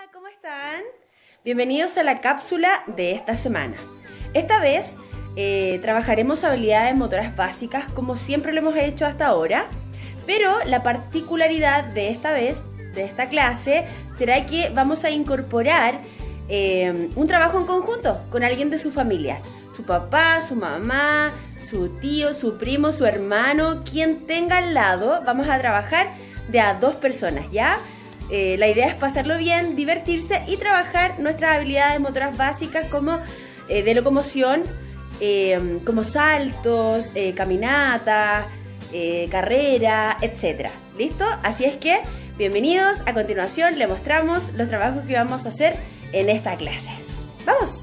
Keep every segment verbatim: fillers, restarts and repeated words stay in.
Hola, ¿cómo están? Bienvenidos a la cápsula de esta semana. Esta vez eh, trabajaremos habilidades motoras básicas como siempre lo hemos hecho hasta ahora, pero la particularidad de esta vez, de esta clase, será que vamos a incorporar eh, un trabajo en conjunto con alguien de su familia. Su papá, su mamá, su tío, su primo, su hermano, quien tenga al lado. Vamos a trabajar de a dos personas, ¿ya? Eh, la idea es pasarlo bien, divertirse y trabajar nuestras habilidades motoras básicas como eh, de locomoción, eh, como saltos, eh, caminata, eh, carrera, etcétera. ¿Listo? Así es que, bienvenidos. A continuación le mostramos los trabajos que vamos a hacer en esta clase. ¡Vamos!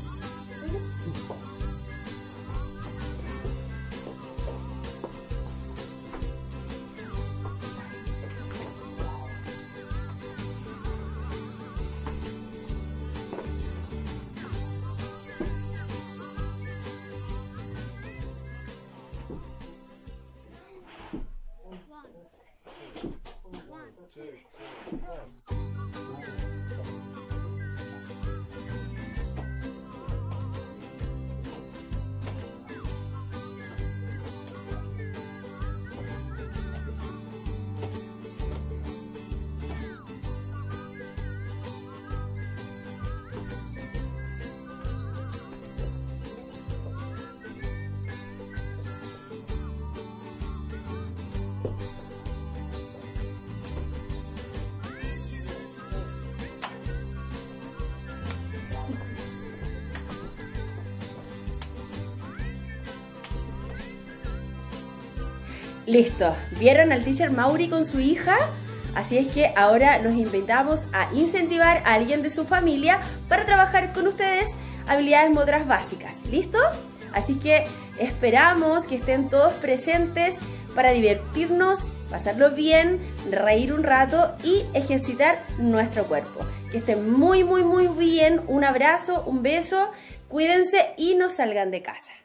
Listo, ¿vieron al teacher Mauri con su hija? Así es que ahora los invitamos a incentivar a alguien de su familia para trabajar con ustedes habilidades motoras básicas. ¿Listo? Así que esperamos que estén todos presentes para divertirnos, pasarlo bien, reír un rato y ejercitar nuestro cuerpo. Que estén muy, muy, muy bien. Un abrazo, un beso, cuídense y no salgan de casa.